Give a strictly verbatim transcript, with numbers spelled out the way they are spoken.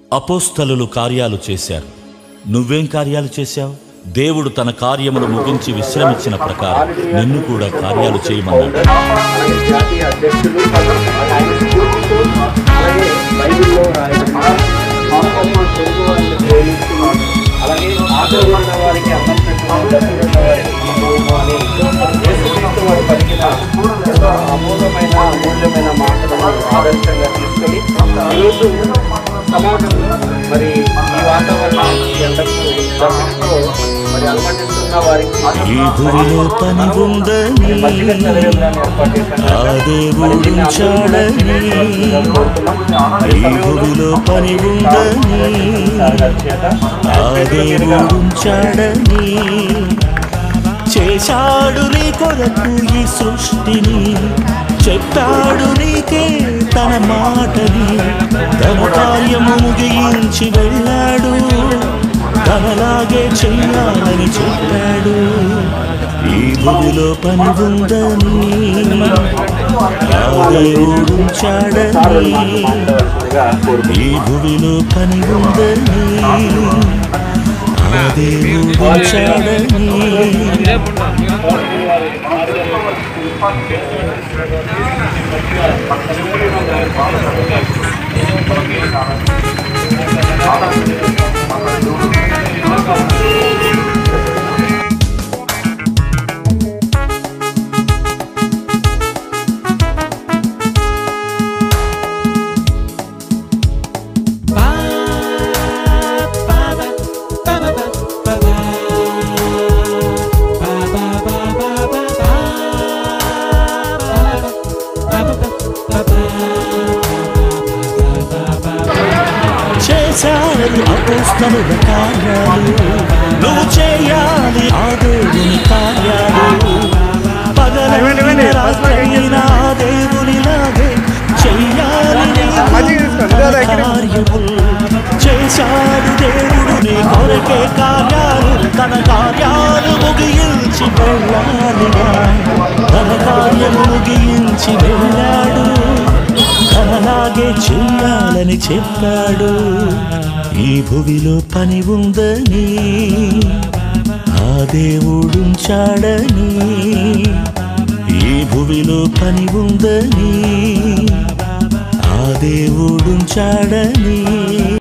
అపోస్తలులు కార్యాలు చేశారు. నువ్వేం కార్యాలు చేశావు? దేవుడు తన కార్యములు ముగించి విశ్రమించిన ప్రకారం నిన్ను కూడా కార్యాలు చేయమన్నాడు. అమూల్యమైన అమూల్యమైన మాటలను ఆదర్శంగా తీసుకొని ఈరోజు సమాజం మరి ఈ వాతావరణం మరి అనుమతిస్తున్న వారికి ఈ భూమిలో పని ఉందని ఆ దేవుడుంచాడని, ఈ భూమిలో పని ఉందని ఆ దేవుడుంచాడని, చేశాడు నీ కొరకు ఈ సృష్టిని, చెప్పాడు నీకే తన మాటని, తన కార్యము ముగించి వెళ్ళాడు, తనలాగే చెయ్యాలని చెప్పాడు. ఈ భూమిలో పని ఉందని ఆ దేవుడుంచాడని, ఈ భూమిలో పని ఉందని ఆ దేవుడుంచాడని. చేశాడు అపోస్తలుల కార్యాలు, నువ్వు చేయాలి ఆ దేవుని కార్యాలు. పగలైన రాత్రైనా దేవునిలాగే చెయ్యాలి కార్యములు. చేశాడు దేవుడు నీ కొరకే కార్యాలు, తన కార్యాలు ముగించి వెళ్ళాలిగా, తన కార్యము ముగించి వెళ్ళాడు, తనలాగే చెయ్యాలని చెప్పాడు. ఈ భూమిలో పని ఉందని ఆ దేవుడుంచాడని, ఈ భూమిలో పని ఉందని ఆ దేవుడుంచాడని.